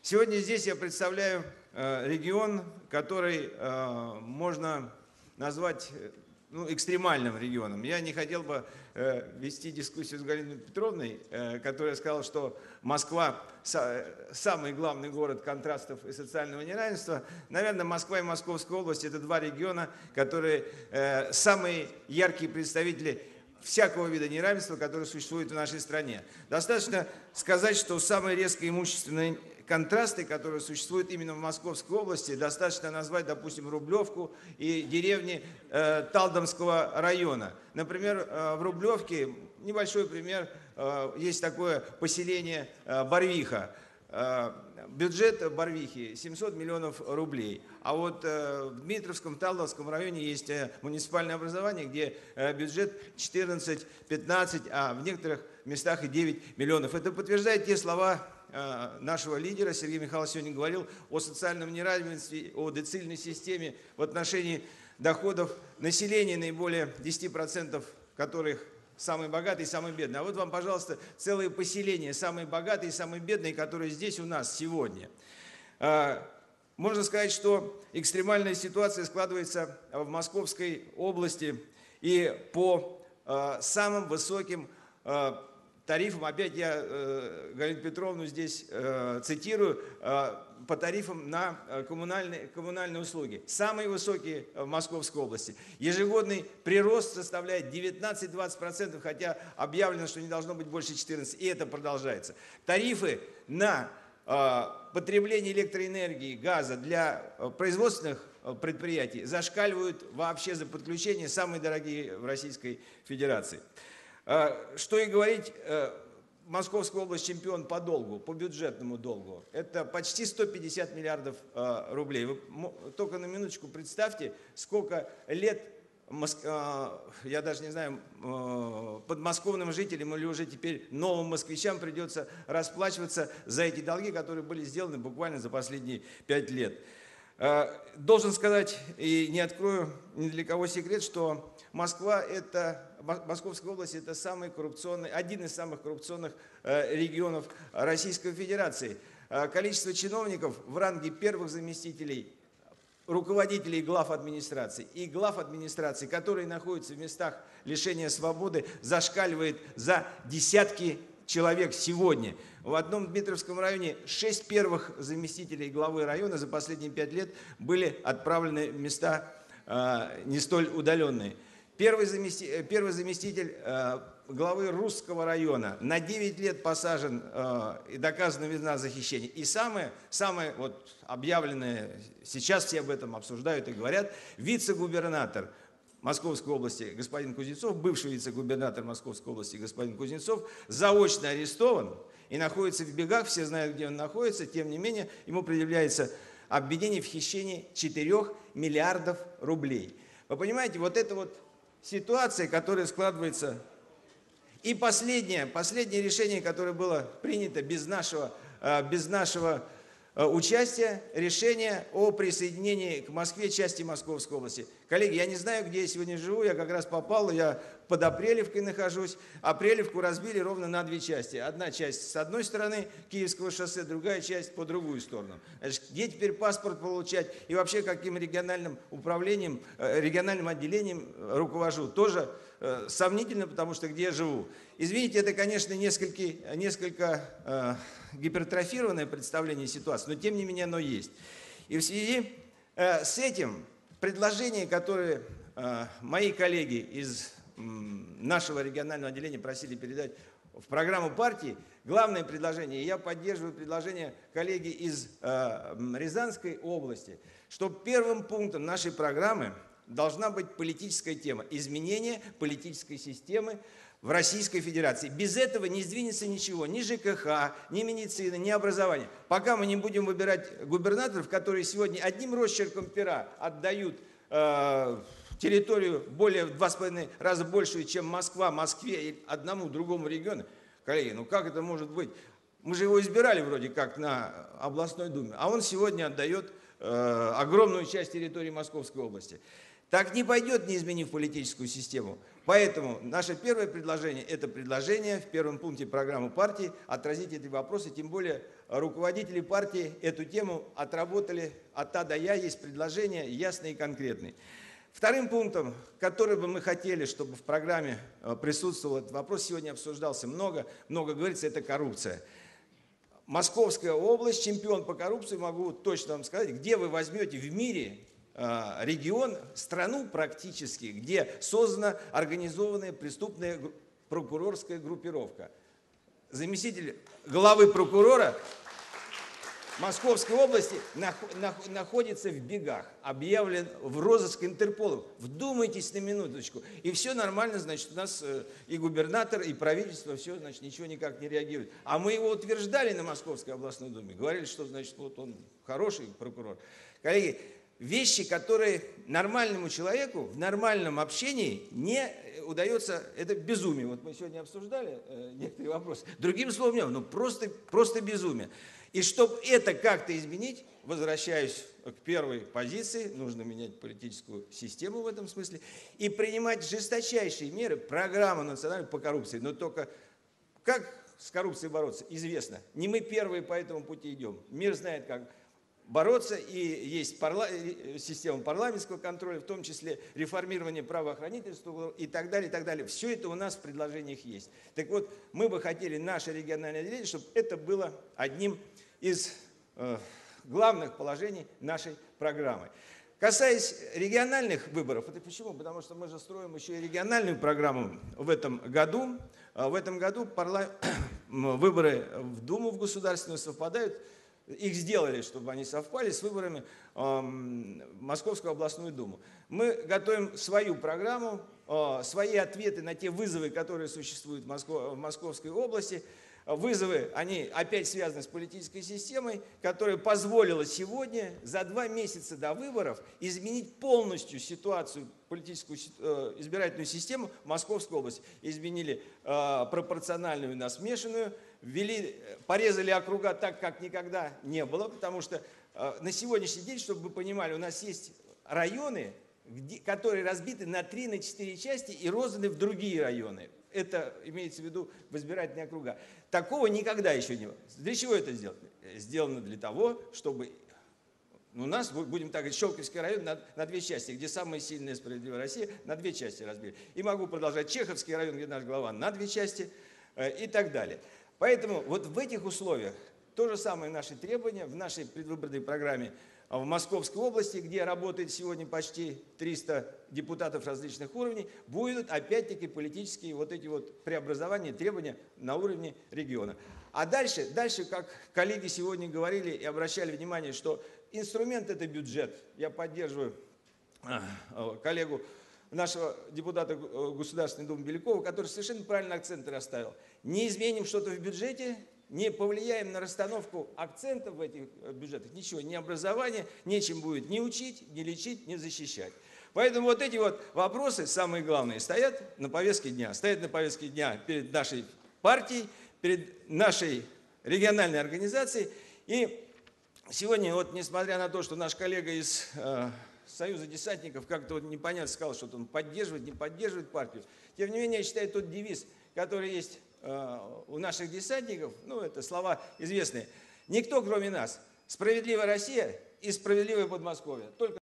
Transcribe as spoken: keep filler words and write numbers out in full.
Сегодня здесь я представляю регион, который можно назвать ну, экстремальным регионом. Я не хотел бы э, вести дискуссию с Галиной Петровной, э, которая сказала, что Москва са, самый главный город контрастов и социального неравенства. Наверное, Москва и Московская область – это два региона, которые э, самые яркие представители всякого вида неравенства, которое существует в нашей стране. Достаточно сказать, что самые резко имущественные контрасты, которые существуют именно в Московской области, достаточно назвать, допустим, Рублевку и деревни э, Талдомского района. Например, э, в Рублевке, небольшой пример, э, есть такое поселение э, Барвиха. Э, бюджет Барвихи семьсот миллионов рублей. А вот э, в Дмитровском, Талдомском районе есть э, муниципальное образование, где э, бюджет четырнадцать-пятнадцать, а в некоторых местах и девять миллионов. Это подтверждает те слова нашего лидера. Сергей Михайлович сегодня говорил о социальном неравенстве, о децильной системе в отношении доходов населения, наиболее десяти процентов которых самые богатые и самые бедные. А вот вам, пожалуйста, целые поселения, самые богатые и самые бедные, которые здесь у нас сегодня. Можно сказать, что экстремальная ситуация складывается в Московской области и по самым высоким тарифам, опять я э, Галину Петровну здесь э, цитирую, э, по тарифам на коммунальные, коммунальные услуги. Самые высокие в Московской области. Ежегодный прирост составляет девятнадцать-двадцать процентов, хотя объявлено, что не должно быть больше четырнадцати процентов, и это продолжается. Тарифы на э, потребление электроэнергии, газа для производственных предприятий зашкаливают вообще за подключение, самые дорогие в Российской Федерации. Что и говорить, Московская область чемпион по долгу, по бюджетному долгу. Это почти сто пятьдесят миллиардов рублей. Вы только на минуточку представьте, сколько лет, я даже не знаю, подмосковным жителям или уже теперь новым москвичам придется расплачиваться за эти долги, которые были сделаны буквально за последние пять лет. Должен сказать, и не открою ни для кого секрет, что Москва это, Московская область это самый коррупционный, один из самых коррупционных регионов Российской Федерации. Количество чиновников в ранге первых заместителей, руководителей глав администрации и глав администрации, которые находятся в местах лишения свободы, зашкаливает за десятки человек сегодня. В одном Дмитровском районе шесть первых заместителей главы района за последние пять лет были отправлены в места э, не столь удаленные. Первый заместитель, первый заместитель э, главы Русского района на девять лет посажен э, и доказана вина за хищение. И самое, самое вот, объявленное, сейчас все об этом обсуждают и говорят, вице-губернатор Московской области господин Кузнецов, бывший вице-губернатор Московской области господин Кузнецов, заочно арестован и находится в бегах, все знают, где он находится, тем не менее, ему предъявляется обвинение в хищении четырёх миллиардов рублей. Вы понимаете, вот это вот ситуация, которая складывается. И последнее, последнее решение, которое было принято без нашего, без нашего участия, решение о присоединении к Москве части Московской области. Коллеги, я не знаю, где я сегодня живу, я как раз попал, я под Апрелевкой нахожусь. Апрелевку разбили ровно на две части. Одна часть с одной стороны Киевского шоссе, другая часть по другую сторону. Значит, где теперь паспорт получать и вообще каким региональным управлением, региональным отделением руковожу, тоже э, сомнительно, потому что где я живу. Извините, это, конечно, несколько, несколько э, гипертрофированное представление ситуации, но тем не менее оно есть. И в связи э, с этим предложения, которые э, мои коллеги из э, нашего регионального отделения просили передать в программу партии, главное предложение, и я поддерживаю предложение коллеги из э, Рязанской области, что первым пунктом нашей программы должна быть политическая тема, изменение политической системы в Российской Федерации. Без этого не сдвинется ничего, ни ЖКХ, ни медицина, ни образование. Пока мы не будем выбирать губернаторов, которые сегодня одним росчерком пера отдают э, территорию более в два с половиной раза большую, чем Москва, Москве и одному другому региону. Коллеги, ну как это может быть? Мы же его избирали вроде как на областной думе, а он сегодня отдает э, огромную часть территории Московской области. Так не пойдет, не изменив политическую систему. Поэтому наше первое предложение – это предложение в первом пункте программы партии отразить эти вопросы, тем более руководители партии эту тему отработали от А до Я, есть предложения ясные и конкретные. Вторым пунктом, который бы мы хотели, чтобы в программе присутствовал, этот вопрос сегодня обсуждался много, много говорится, это коррупция. Московская область, чемпион по коррупции, могу точно вам сказать, где вы возьмете в мире регион, страну практически, где создана организованная преступная прокурорская группировка. Заместитель главы прокурора Московской области находится в бегах, объявлен в розыск Интерполом. Вдумайтесь на минуточку. И все нормально, значит, у нас и губернатор, и правительство, все, значит, ничего никак не реагирует. А мы его утверждали на Московской областной думе, говорили, что, значит, вот он хороший прокурор. Коллеги, вещи, которые нормальному человеку в нормальном общении не удается, это безумие. Вот мы сегодня обсуждали э, некоторые вопросы. Другим словом, нет, ну просто, просто безумие. И чтобы это как-то изменить, возвращаюсь к первой позиции, нужно менять политическую систему в этом смысле и принимать жесточайшие меры, программу национальную по коррупции. Но только как с коррупцией бороться, известно. Не мы первые по этому пути идем. Мир знает, как бороться, и есть парла... система парламентского контроля, в том числе реформирование правоохранительства и так далее, и так далее. Все это у нас в предложениях есть. Так вот, мы бы хотели наше региональное отделение, чтобы это было одним из э, главных положений нашей программы. Касаясь региональных выборов, это почему? Потому что мы же строим еще и региональную программу в этом году. В этом году парла... выборы в Думу в государственную совпадают. Их сделали, чтобы они совпали с выборами э, в Московскую областную думу. Мы готовим свою программу, э, свои ответы на те вызовы, которые существуют в, Москве, в Московской области. Вызовы, они опять связаны с политической системой, которая позволила сегодня за два месяца до выборов изменить полностью ситуацию, политическую э, избирательную систему Московской области. Изменили э, пропорциональную на смешанную, ввели, порезали округа так, как никогда не было, потому что э, на сегодняшний день, чтобы вы понимали, у нас есть районы, где, которые разбиты на три, на четыре части и розданы в другие районы. Это имеется в виду в избирательные округа. Такого никогда еще не было. Для чего это сделано? Сделано для того, чтобы у нас, будем так говорить, Щелковский район на, на две части, где самая сильная справедливая Россия, на две части разбили. И могу продолжать. Чеховский район, где наш глава, на две части э, и так далее. Поэтому вот в этих условиях то же самое наши требования в нашей предвыборной программе в Московской области, где работает сегодня почти триста депутатов различных уровней, будут опять-таки политические вот эти вот преобразования, требования на уровне региона. А дальше, дальше, как коллеги сегодня говорили и обращали внимание, что инструмент – это бюджет. Я поддерживаю коллегу, нашего депутата Государственной Думы Белякова, который совершенно правильно акценты расставил. Не изменим что-то в бюджете, не повлияем на расстановку акцентов в этих бюджетах, ничего, ни образование, нечем будет ни учить, ни лечить, ни защищать. Поэтому вот эти вот вопросы, самые главные, стоят на повестке дня. Стоят на повестке дня перед нашей партией, перед нашей региональной организацией. И сегодня, вот, несмотря на то, что наш коллега из э, Союза десантников как-то вот непонятно сказал, что он поддерживает, не поддерживает партию, тем не менее, я считаю, тот девиз, который есть у наших десантников, ну, это слова известные. Никто, кроме нас. Справедливая Россия и справедливое Подмосковье. Только